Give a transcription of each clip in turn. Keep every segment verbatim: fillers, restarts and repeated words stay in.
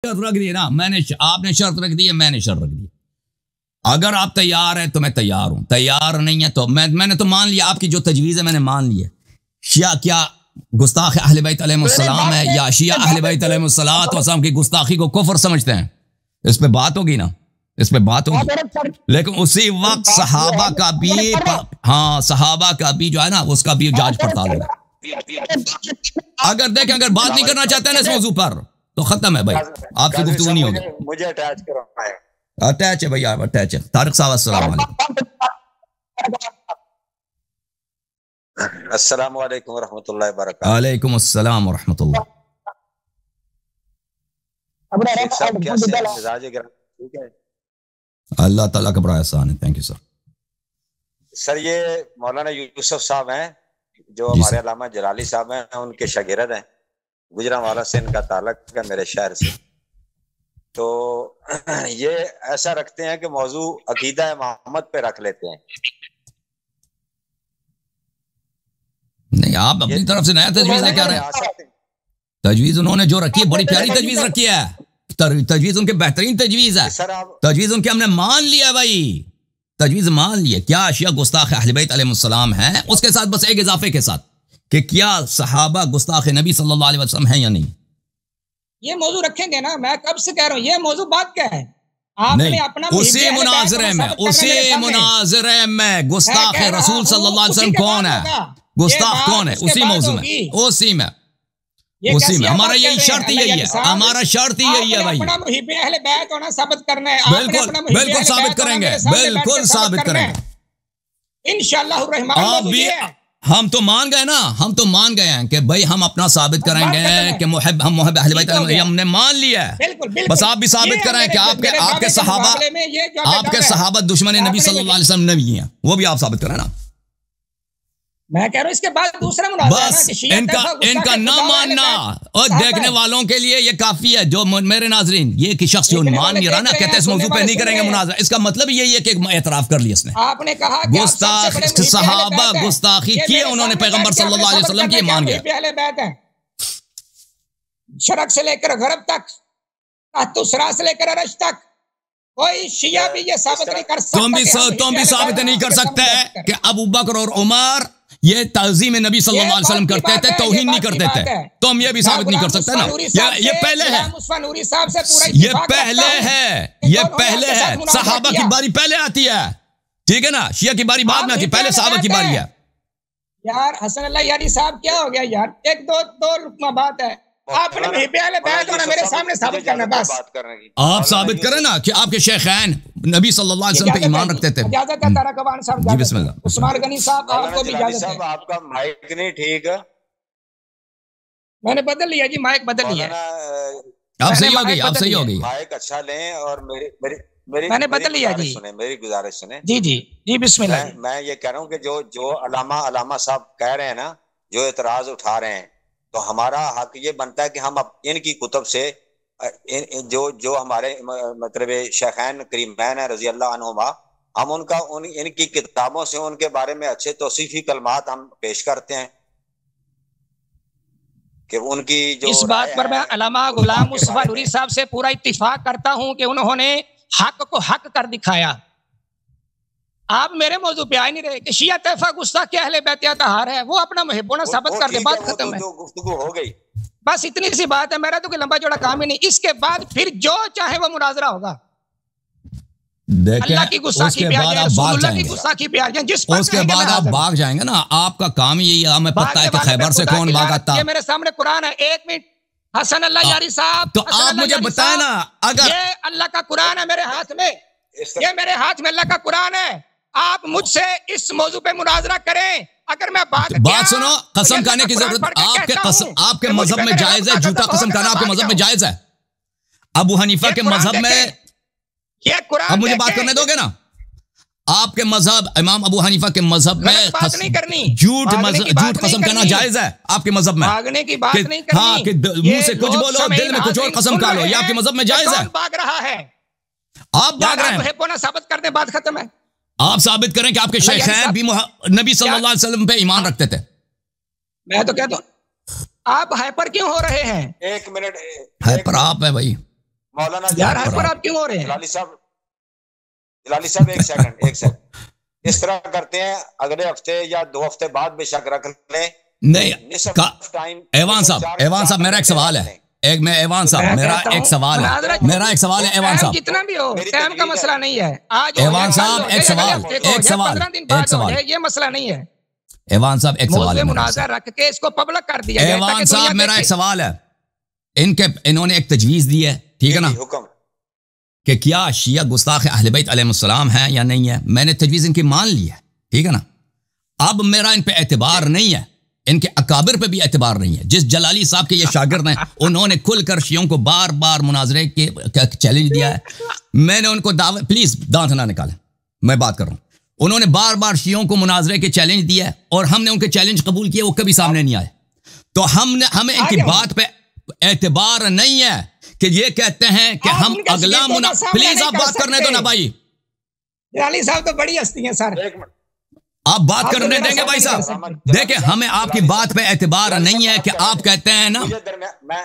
शर्त रख दी ना, मैंने आपने शर्त रख दी है, मैंने शर्त रख दी। अगर आप तैयार हैं तो मैं तैयार हूं, तैयार नहीं है तो मैं मैंने तो मान लिया आपकी जो तजवीज़ है मैंने मान लिया। शिया क्या गुस्ताख अहले बैत अलैहिस्सलाम है या शिया अहले बैत अलैहिस्सलाम की गुस्ताखी को कुफ्र समझते हैं? इस पे बात होगी ना, इस पे बात होगी। लेकिन उसी वक्त सहाबा का भी, हाँ सहाबा का भी जो है ना उसका भी जांच पड़ताल होगा। अगर देखें अगर बात नहीं करना चाहते हैं ना इस मौजू पर तो खत्म है भाई, आपसे गुफ्तगू नहीं होगी। मुझे अटैच करो, अटैच है भैया, अटैच है। तारिक साहब अस्सलाम वालेकुम। अस्सलाम वालेकुम व रहमतुल्लाहि व बरकातहू। वालेकुम अस्सलाम व रहमतुल्लाह। शेख साहब कैसे हैं? मिजाज ठीक है? अल्लाह ताला का बड़ा एहसान है, थैंक यू सर। सर ये मौलाना यूसुफ साहब हैं जो हमारे अल्लामा जलाली साहब हैं, उनके शागिर्द हैं। गुजरांवाला से इनका ताल्लुक है, मेरे शहर से। तो ये ऐसा रखते हैं कि मौजू अकीदा मोहम्मद पे रख लेते हैं। नहीं आप अपनी तरफ से नया तजवीज लेके आ रहे हैं। तजवीज उन्होंने जो रखी है बड़ी प्यारी तजवीज रखी है, तजवीज उनके बेहतरीन तजवीज है, तजवीज उनके हमने मान लिया भाई, तजवीज मान लिया। क्या अशिया गुस्ताख अहले बैत अलैहिस्सलाम है, उसके साथ बस एक इजाफे के साथ कि क्या सहाबा गुस्ताख नबी सल्लल्लाहु अलैहि वसल्लम है या नहीं। ये मौजू रखेंगे ना, मैं कब से कह रहा हूँ ये मौजू बात क्या है। आपने अपना उसी मुनाजरे में उसी मुनाजरे में गुस्ताख रसूल सल्लल्लाहु अलैहि वसल्लम कौन है, गुस्ताख कौन है, उसी मौजू में, उसी में उसी में हमारा यही शर्त यही है, हमारा शर्त यही है भाई। होना साबित करना है, बिल्कुल बिल्कुल साबित करेंगे, बिल्कुल साबित करेंगे इंशाअल्लाह। आप भी हम तो मान गए ना, हम तो मान गए हैं कि भाई हम अपना साबित करेंगे कि मुहब हम मुहब अहले बैत हमने मान लिया है। बस आप भी साबित करें कि आपके आपके सहाबा आपके सहाबा दुश्मन नबी सल्लल्लाहु अलैहि वसल्लम नहीं है, वो भी आप साबित करें ना। मैं कह रहा हूँ इसके बाद दूसरा मुनाज़रा बस इनका इनका ना मानना और देखने वालों के लिए ये काफी है। जो मेरे नाजरीन ये कि शख्स जो मान नहीं रहा ना, कहते हैं इस मौजू पे नहीं करेंगे मुनाज़रा, इसका मतलब यही है कि एतराफ कर लिया इसने। आपने कहा गुस्ताख सहाबा गुस्ताखी किए उन्होंने पैगंबर सल्लल्लाहु अलैहि वसल्लम की, मान गया। शरक से लेकर गरब तक, तुसरा से लेकर अरश तक कोई शिया भी ये साबित नहीं कर सकता। तुम भी तुम भी साबित नहीं कर सकते कि अबू बकर और उमर ये ताज़ीम नबी सल्लल्लाहु अलैहि वसल्लम करते थे, तौहीन नहीं करते थे। तुम ये भी साबित नहीं कर सकते ना। ये ये पहले है, ये पहले है, ये पहले है। सहाबा की बारी पहले आती है, ठीक है ना, शिया की बारी बाद में आती है, पहले सहाबा की बारी है। यार हसन अल्लाह यारी साहब क्या हो गया यार, एक दो दो रुकमा बात है। आपने पहले बैठ होना मेरे सामने साबित करना, बस आप साबित करें ना कि आपके शेखैन नबी सल्लल्लाहु अलैहि वसल्लम पे ईमान रखते थे। इजाजत है तारा कबान साहब, जी बिस्मिल्लाह। उस्मान गनी साहब आपको भी इजाजत है। आपका माइक नहीं ठीक है, मैंने बदल लिया जी, माइक बदल लिया। आप सही हो गई, आप सही हो गई। माइक अच्छा लें और मेरी मेरी मेरी मैंने बदल लिया जी, सुने मेरी गुजारिश सुने जी जी जी बिस्मिल्लाह। मैं, मैं ये कह रहा हूँ कि जो जो अलामा अलामा साहब कह रहे हैं ना, जो एतराज उठा रहे हैं, तो हमारा हक ये बनता है कि हम इनकी कुतुब से इन, इन, जो जो हमारे मतलब शेखैन करीमैन है रजी अल्लाह अन्हुमा, हम उनका उन इनकी किताबों से उनके बारे में अच्छे तौसीफी कलमात हम पेश करते हैं कि उनकी जो इस बात पर मैं अल्लामा गुलाम मुस्तफा नूरी साहब से पूरा इत्तिफाक करता हूं कि उन्होंने हक को हक कर दिखाया। आप मेरे मौजू पे आ नहीं रहे कि शिया तैफा गुस्सा क्या अहले बैत तहार है, वो अपना मुहिब्बोना साबित कर दे, बात खत्म है। गुफ्तगू हो गई, बस इतनी सी बात है। मेरा तो कोई लंबा चौड़ा काम ही नहीं। इसके बाद फिर जो चाहे वो मुनाजरा होगा। अल्लाह की गुस्ताखी पे आ जाए, रसूलुल्लाह की गुस्ताखी पे आ जाए, जिस पर उसके बाद आप भाग जाएंगे ना। आपका काम यही है, हमें पता है कि खैबर से कौन भागा था। ये मेरे सामने कुरान है, एक मिनट हसन अल्लाह यारी साहब, तो आप मुझे बताए ना, अगर ये अल्लाह का कुरान है मेरे हाथ में, ये मेरे हाथ में अल्लाह का कुरान है, आप मुझसे इस मौजू पे मुनाजरा करें। अगर मैं बात बात सुनो, कसम खाने की जरूरत आपके कसम, आपके मजहब में जायज है झूठा कसम खाना, आपके मजहब में जायज है। अबू हनीफा के मजहब में, ये कुरान अब मुझे बात करने दोगे ना, आपके मजहब इमाम अबू हनीफा के मजहब में बात नहीं करनी, झूठ झूठ कसम खाना जायज है आपके मजहब में। भागने की बात नहीं करनी, हाँ कि मुंह से कुछ बोलो दिल में कुछ और कसम खा लो, ये आपके मजहब में जायज है। भाग रहा है, आप भाग रहे हैं, साबित कर दे, बात खत्म है। आप साबित करें कि आपके शेखैन भी नबी सल्लल्लाहु अलैहि वसल्लम पे ईमान रखते थे। मैं तो कहता हूं आप हाइपर क्यों हो रहे हैं? एक मिनट, हाइपर आप है भाई, मौलाना यार हर पर आप क्यों हो रहे हैं? जलाली साहब, जलाली साहब एक सेकंड एक सेकंड इस तरह करते हैं, अगले हफ्ते या दो हफ्ते बाद बेशक रख लें। नहीं टाइम एवान साहब, एवान साहब मेरा एक सवाल है, एक मैं एवान साहब मेरा एक सवाल है, मेरा एक सवाल है एवान साहब, जितना भी हो टाइम का मसला नहीं है। आज एवान साहब एक सवाल, एक सवाल, एक सवाल, ये मसला नहीं है। एवान साहब एक सवाल है, मुनाज़रा रख के इसको पब्लिक कर दिया जाए। एवान साहब मेरा एक सवाल है, इनके इन्होंने एक तजवीज दी है, ठीक है ना, कि क्या शिया गुस्ताख अहले बैत अलैहिस्सलाम है या नहीं है। मैंने तजवीज इनकी मान ली है, ठीक है ना। अब मेरा इन पे एतबार नहीं है, इनके अकाबिर पे भी एतबार नहीं है। जिस जलाली साहब के ये शागिर्द हैं, उन्होंने खुलकर शियों को बार बार मुनाजरे के चैलेंज दिया है। मैंने उनको दावत, प्लीज दांत ना निकालें, मैं बात कर रहा हूं। उन्होंने बार बार शियों को मुनाजरे के चैलेंज दिया है और हमने उनके चैलेंज कबूल किए, वो कभी सामने नहीं आए। तो हमने हमें इनकी बात पे एतबार नहीं है कि ये कहते हैं कि हम अगला मुना, प्लीज आप बात करने दो ना भाई। जलाली साहब तो बड़ी हस्ती हैं सर, आप बात करने देंगे भाई साहब? देखिए हमें आपकी बात पे एतबार नहीं है कि आप कहते हैं ना मैं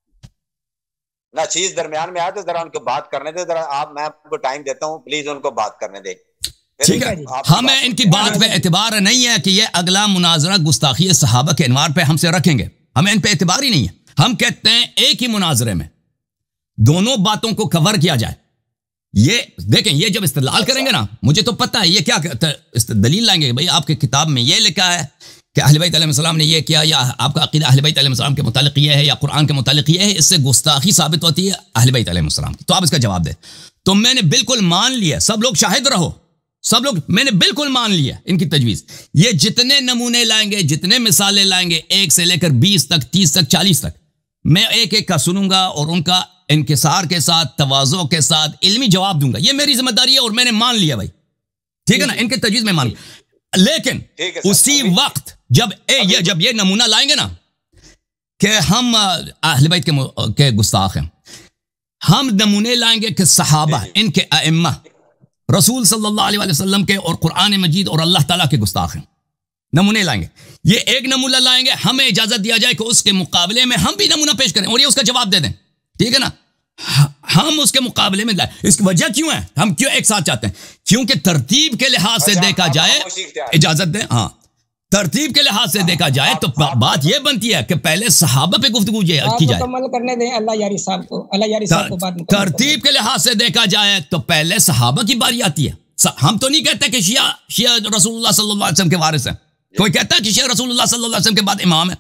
ना चीज दरमियान में आया तो जरा उनको बात करने दे, जरा आप, मैं आपको टाइम देता हूं, प्लीज उनको बात करने दे। ठीक है, हमें इनकी बात पे एतबार नहीं है कि ये अगला मुनाजरा गुस्ताखी सहाबा के अनवार पे हमसे रखेंगे, हमें इन पे एतबार ही नहीं है। हम कहते हैं एक ही मुनाजरे में दोनों बातों को कवर किया जाए। ये देखें, ये जब इस्तेदलाल करेंगे ना, मुझे तो पता है ये क्या दलील लाएंगे, भाई आपके किताब में ये लिखा है कि अहले बैत अलैहिस्सलाम ने ये किया, या आपका अकीदा अहले बैत अलैहिस्सलाम के मुतालिक ये है, या कुरान के मुतालिक ये है, इससे गुस्ताखी साबित होती है अहले बैत अलैहिस्सलाम की। तो आप इसका जवाब दें। तो मैंने बिल्कुल मान लिया, सब लोग शाहिद रहो, सब लोग, मैंने बिल्कुल मान लिया इनकी तजवीज। ये जितने नमूने लाएंगे, जितने मिसालें लाएंगे, एक से लेकर बीस तक, तीस तक, चालीस तक, मैं एक एक का सुनूंगा और उनका इनकिसार के साथ, तवाज़ो के साथ इल्मी जवाब दूंगा। ये मेरी जिम्मेदारी है और मैंने मान लिया भाई, ठीक है ना, इनके तजवीज में मान। लेकिन उसी वक्त जब ए, ये जब ये नमूना लाएंगे ना कि हम अहले बैत के, के गुस्ताख हैं, हम नमूने लाएंगे कि सहाबा, इनके अइम्मा, रसूल सल्लल्लाहु अलैहि वसल्लम के और कुरान मजीद और अल्लाह ताला के गुस्ताख हैं, नमूने लाएंगे। ये एक नमूना लाएंगे, हमें इजाजत दिया जाए कि उसके मुकाबले में हम भी नमूना पेश करें और ये उसका जवाब दे दें, ठीक है ना। हम उसके मुकाबले में लाए। इसकी वजह क्यों है, हम क्यों एक साथ चाहते हैं? क्योंकि तरतीब के लिहाज से देखा जाए, इजाजत दें, हाँ, तरतीब के लिहाज से देखा जाए तो बात यह बनती है कि पहले सहाबा पे गुफ्तगू की जाए, करने दें अल्लाह यारी साहब को, अल्लाह यारी साहब को बात। तरतीब के लिहाज से देखा जाए तो पहले सहाबा की बारी आती है। हम तो नहीं कहते कि शिया शिया रसूलुल्लाह सल्लल्लाहु अलैहि वसल्लम के वारिस हैं। कोई कहता है कि शिया रसूलुल्लाह सल्लल्लाहु अलैहि वसल्लम के बाद इमाम है?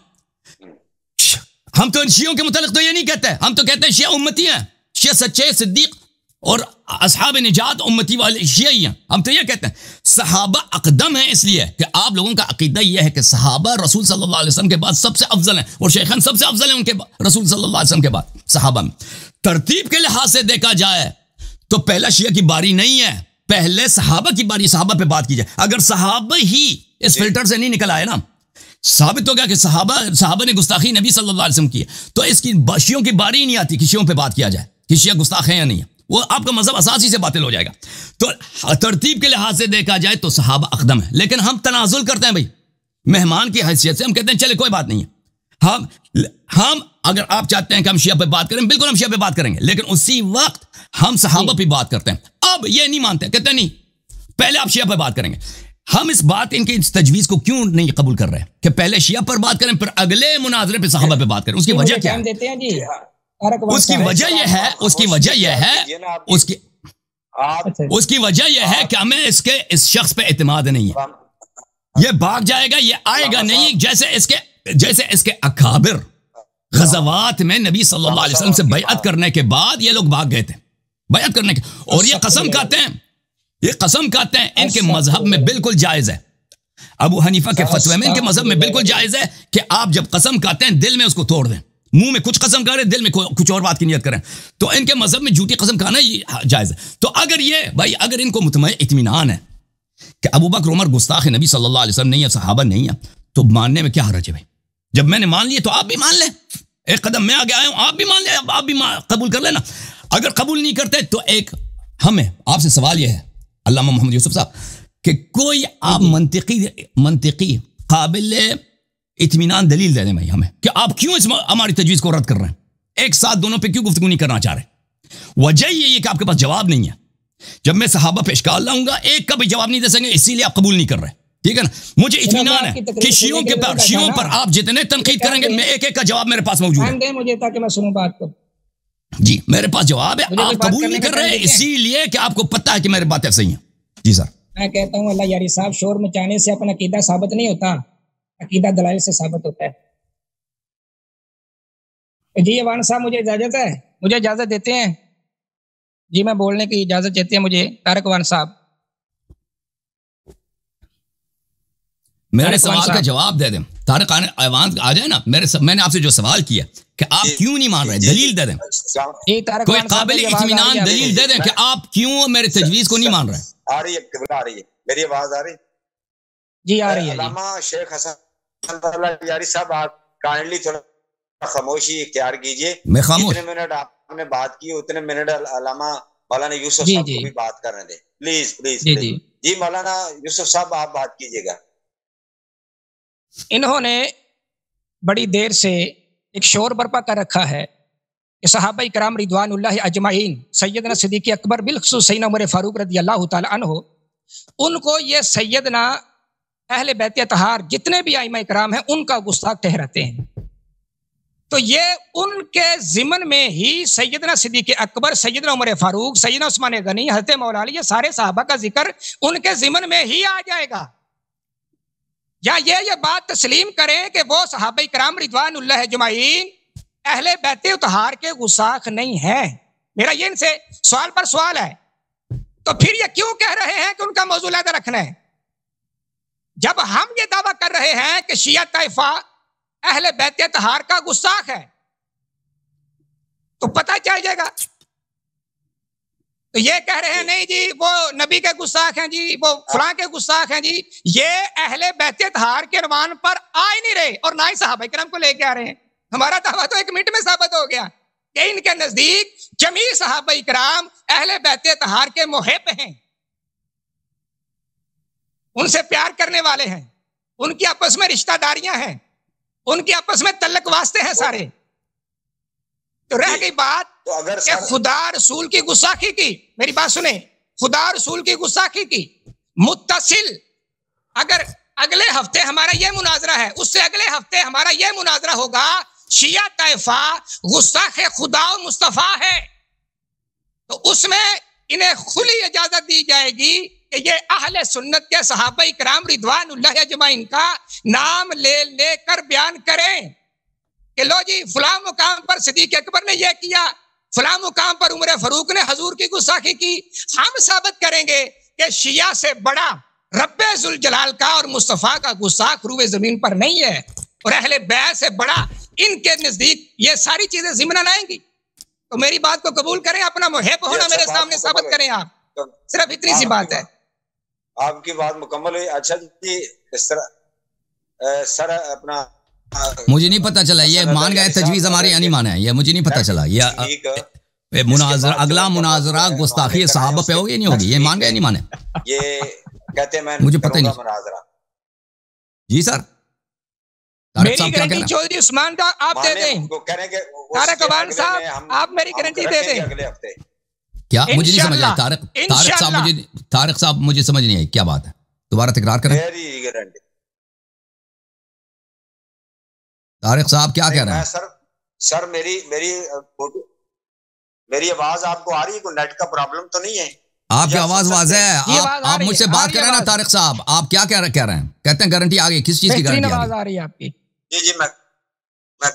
हम तो इन शियों के मुतालिक तो ये नहीं कहते, हम तो कहते हैं शिया उम्मती हैं, शिया सच्चे सिद्दीक और असहाब निजात उम्मती वाले शिया ही हैं। हम तो ये कहते हैं सहाबा अकदम है, इसलिए कि आप लोगों का अकीदा यह है कि सहाबा रसूल सल्लल्लाहु अलैहि वसल्लम के बाद सबसे अफजल हैं और शेखन सबसे अफजल हैं उनके रसूल सल्लल्लाहु अलैहि वसल्लम के बाद सहाबा में। तरतीब के लिहाज से देखा जाए तो पहला शिया की बारी नहीं है, पहले सहाबा की बारी, सहाबा पे बात की जाए। अगर सहाबा ही इस फिल्टर से नहीं निकल आए ना, साबित हो गया कि सहाबा सहाबा ने गुस्ताखी नबी सल्लल्लाहु अलैहि वसल्लम की, तो इसकी शियों की बारी ही नहीं आती कि शियों पे बात किया जाए कि शिया गुस्ताख है या नहीं है। वो आपका मजहब असासी से बातिल हो जाएगा। तो तरतीब के लिहाज से देखा जाए तो सहाबा अकदम है, लेकिन हम तनाजुल करते हैं भाई, मेहमान की हैसियत से हम कहते हैं चले कोई बात नहीं है। हम हम अगर आप चाहते हैं कि हम शिया पे बात करें, बिल्कुल हम शिया पे बात करेंगे, लेकिन उसी वक्त हम सहाबा पे बात करते हैं। अब ये नहीं मानते, कहते नहीं पहले आप शिया पे बात करेंगे। हम इस बात, इनकी इस तजवीज को क्यों नहीं कबूल कर रहे हैं कि पहले शिया पर बात करें फिर अगले मुनाजरे पे सहाबा पे बात करें? उसकी वजह क्या है? उसकी वजह यह है उसकी वजह यह है उसकी उसकी वजह यह है कि हमें इसके इस शख्स पे एतमाद नहीं है। ये भाग जाएगा, ये आएगा नहीं, जैसे इसके जैसे इसके अकाबिर गज़वात में नबी सल्लल्लाहु अलैहि वसल्लम से बैअत करने के बाद ये लोग भाग गए थे, बैअत करने के, और ये कसम खाते हैं ये कसम खाते हैं इनके मजहब में बिल्कुल जायज है, अबू हनीफा के फतवे में, इनके मजहब में बिल्कुल जायज है कि आप जब कसम खाते हैं दिल में उसको तोड़ दें। मुंह में कुछ कसम करें, दिल में कुछ और बात की नियत करें, तो इनके मजहब में झूठी कसम खाना जायज है। तो अगर ये भाई अगर इनको मुतमईन इत्मीनान है कि अबू बकर उमर गुस्ताख नबी सल्लल्लाहु अलैहि वसल्लम नहीं है, सहाबा नहीं है, तो मानने में क्या हर्ज है भाई? जब मैंने मान लिया तो आप भी मान लें, एक कदम मैं आगे आया हूं, आप भी मान ले, आप भी कबूल कर लेना। अगर कबूल नहीं करते तो एक हमें आपसे सवाल यह है अल्लामा मोहम्मद यूसुफ साहब कि कोई आप मंतिकी मंतिकी काबिल इत्मीनान दलील दे दें भाई हमें कि आप क्यों इस हमारी तजवीज़ को रद्द कर रहे हैं, एक साथ दोनों पे क्यों गुफ्तगू नहीं करना चाह रहे? वजह ये है कि आपके पास जवाब नहीं है। जब मैं सहाबा पे इश्काल लाऊंगा, एक का भी जवाब नहीं दे सकेंगे, इसीलिए आप कबूल नहीं कर रहे। ठीक है ना? मुझे इत्मीनान है कि शियों के पर शियों पर आप जितने तनकीद करेंगे, मैं एक एक का जवाब मेरे पास मौजूद है। मुझे ताकि मैं सुनूं बात को। जी, मेरे पास जवाब है, आप कबूल नहीं कर रहे इसीलिए कि आपको पता है कि मेरी बातें सही हैं। जी सर, मैं कहता हूँ अल्लाह यारी साहब, शोर मचाने से अपना अकीदा साबित नहीं होता, अकीदा दलाइल से साबित होता है। जी अवान साहब, मुझे इजाजत है? मुझे इजाजत देते हैं? जी, मैं बोलने की इजाजत देते हैं मुझे तारक अवान साहब? मेरे सवाल का जवाब दे दें। तारक अवान आ जाए ना। मेरे स... मैंने आपसे जो सवाल किया कि आप क्यों नहीं मान रहे, दलील दे दें। कोई काबिल इत्मीनान दलील दे दें कि आप क्यों मेरे तजवीज को नहीं मान रहे। आ रही है, आ रही है मेरी आवाज आ रही? जी आ रही है। अल्लामा शेख हसन यारी साहब, आप काइंडली थोड़ा खामोशी इख्तियार कीजिए। मैं खामोश। जितने मिनट आपने बात की उतने मिनट अल्लामा मौलाना यूसुफ साहब को भी बात करने दें, प्लीज प्लीज। जी जी जी मौलाना यूसुफ साहब, आप बात कीजिएगा। इन्होंने बड़ी देर से एक शोर बर्पा कर रखा है कि सहाबा इकराम रिदवानुल्लाह अजमाइन, सैयदना सिद्दीक़ अकबर बिलखुसूस सैयदना उमर फारूक रज़ी अल्लाह तआला अन्हु, उनको ये सैयदना अहले बैत तहार जितने भी आइमा इकराम हैं उनका गुस्ताख ठहराते हैं। तो ये उनके ज़िमन में ही सैयदना सिद्दीक़ अकबर, सैयदना उमर फारूक, सैयदना उस्मान गनी, हज़रत मौला अली, ये सारे सहाबा का जिक्र उनके ज़िमन में ही आ जाएगा। या ये ये बात तस्लीम करें कि वो सहाबा इकराम रिदवानुल्लाह अजमाइन अहले बैत तहार के गुस्ताख नहीं है। मेरा ये इनसे सवाल पर सवाल है। तो फिर ये क्यों कह रहे हैं कि उनका मौजू अलग रखना है, जब हम ये दावा कर रहे हैं कि शिया तैफा अहले बैत तहार का गुस्ताख है? तो पता चल जाएगा। तो ये कह रहे हैं नहीं जी वो नबी के गुस्ताख हैं, जी वो फलां के गुस्ताख हैं, जी ये अहले बैत तहार के रवान पर आ ही नहीं रहे और ना ही सहाबा इकराम को लेके आ रहे हैं। हमारा दावा तो एक मिनट में साबित हो गया कि इनके नजदीक जमी सहाबा इकराम अहले बैत तहार के मुहिब हैं, उनसे प्यार करने वाले हैं, उनकी आपस में रिश्तेदारियां हैं, उनकी आपस में तल्लक वास्ते हैं सारे। तो रह गई बात तो अगर कि खुदा रसूल की गुस्ताखी की, मेरी बात सुने, खुदा रसूल की गुस्ताखी की मुत्तसिल, अगर अगले हफ्ते हमारा यह मुनाजरा है, उससे अगले हफ्ते हमारा यह मुनाजरा होगा शिया तैफा गुस्ताख खुदा और मुस्तफा है, तो उसमें इन्हें खुली इजाजत दी जाएगी कि ये अहले सुन्नत के सहाबा इकराम रिदवानुल्लाह अजमाइन का नाम ले लेकर बयान करें कि लो जी फलां मुकाम पर सिद्दीक़ अकबर ने यह किया, फलां मुकाम पर उमर फारूक ने हजूर की गुस्ताखी की। हम साबित करेंगे कि शिया से बड़ा रब्बे जुल जलाल का और मुस्तफा का गुस्ताख रूए जमीन पर नहीं है, और अहले बैत से बड़ा इनके नजदीक ये सारी चीजें ज़िम्मन आएंगी। तो मेरी बात को कबूल करें, अपना मुहिब होना मेरे सामने साबित करें आप, सिर्फ इतनी सी बात है। आपकी बात मुकम्मल हुई। अच्छा जी, इस तरह सर अपना मुझे नहीं पता चला ये मान गए तजवीज हमारी या नहीं माना है, ये मुझे नहीं पता चला। ये मुनाजरा, अगला मुनाजरा गुस्ताखी सहाबा पे होगी नहीं होगी, ये मान गए नहीं माने? ये कहते हैं मैं मुझे पता नहीं। जी सर, मेरी गारंटी चौधरी उस्मान का आप दे दें, तारक अवान साहब आप मेरी गारंटी दे दें। अगले हफ्ते क्या? मुझे नहीं समझ आया तारक तारक साहब, मुझे तारक साहब मुझे समझ नहीं आई क्या बात है, दोबारा तकरार करें। मेरी गारंटी। तारक साहब क्या कह रहे हैं? सर सर मेरी मेरी मेरी आवाज आपको आ रही है? कोई नेट का प्रॉब्लम तो नहीं है? आपकी आवाज वाज़ेह है। आप आप मुझसे बात कर रहे हैं ना तारक साहब, आप क्या कह रहे कह रहे हैं? कहते हैं गारंटी आ गई, किस चीज की गारंटी आ रही है आपकी? जी जी मैं मैं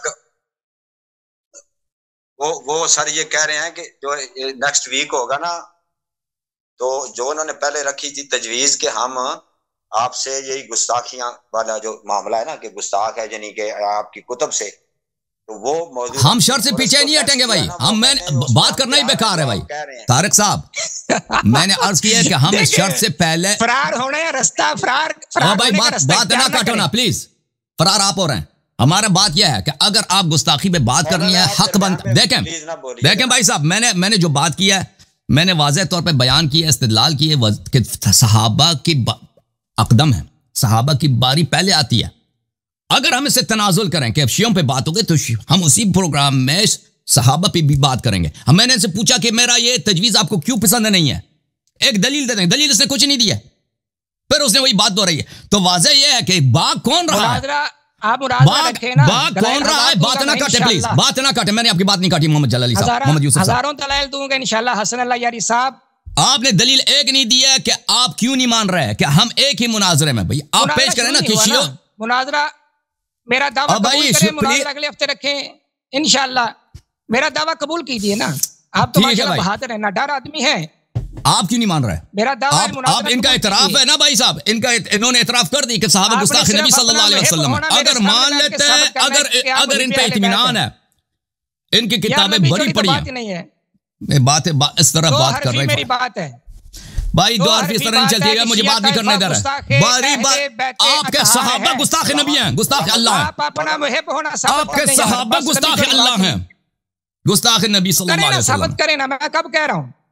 वो वो सर ये कह रहे हैं कि जो नेक्स्ट वीक होगा ना, तो जो उन्होंने पहले रखी थी तजवीज के हम आपसे यही गुस्ताखियां वाला जो मामला है ना कि गुस्ताख है यानी कि आपकी कुतुब से, तो वो मौजूद हम शर्त से पीछे नहीं हटेंगे भाई, हम मैं बात करना ही बेकार है भाई। तारक साहब मैंने अर्ज किया है कि हम इस शर्त से पहले फरार होना है, रास्ता फरार फरार भाई बात बात ना काटो ना प्लीज, फरार आप हो रहे हैं। हमारा बात यह है कि अगर आप गुस्ताखी पे बात करनी है हक बंद, देखें देखें भाई साहब, मैंने मैंने जो बात किया है मैंने वाज़ेह तौर पे बयान किया, इस्तिदलाल की है कि सहाबा की अकदम है, सहाबा की बारी पहले आती है। अगर हम इससे तनाजुल करें कि अब शियों पे बात हो गई तो हम उसी प्रोग्राम में सहाबा पे भी बात करेंगे। हम मैंने इनसे पूछा कि मेरा ये तजवीज आपको क्यों पसंद नहीं है, एक दलील दे दें। दलील इसने कुछ नहीं दिया, फिर उसने वही बात दोहराई है। तो वाज़ेह ये है कि बाग कौन रहा है, आप बाग, बाग कौन रहा है। बात ना काटे प्लीज, बात ना काटे। मैंने आपकी बात नहीं काटी मोहम्मद जलाली साहब, मोहम्मद यूसुफ साहब। हजारों दलाइल दूंगा इंशाल्लाह हसन अल्लाह यारी साहब। आपने दलील एक नहीं दिया कि आप क्यों नहीं मान रहे हैं कि हम एक ही मुनाजरे में। भाई आप पेश करें ना कि शियो मुनाजरा, मेरा दावा कबूल करें, मुनाजरा अगले हफ्ते रखें इंशाल्लाह। मेरा दावा कबूल कीजिए ना। आप तो माशाल्लाह बहादुर हैं, ना डर आदमी है। आप क्यों नहीं मान रहे? मेरा दावा आप, आप इनका इतराफ है ना भाई साहब, इनका इन्होंने इतराफ कर दी कि साहब गुस्ताख नबी सल्लल्लाहु अलैहि वसल्लम। अगर मान लेते हैं, अगर अगर इन पे इत्मीनान है, इनकी किताबें बड़ी पड़ी हैं, बात है इस तरह बात कर रहे मेरी बात है भाई, दो हरफ इस तरह नहीं चलती है। मुझे बात नहीं करने दे रहा है। बारी बात आपके सहाबा गुस्ताख नबी हैं, गुस्ताख अल्लाह हैं। आप अपना मुहिब होना आपके सहाबा गुस्ताख अल्लाह हैं, गुस्ताख नबी सल्लल्लाहु अलैहि वसल्लम। साबित करें ना, मैं कब कह रहा हूं।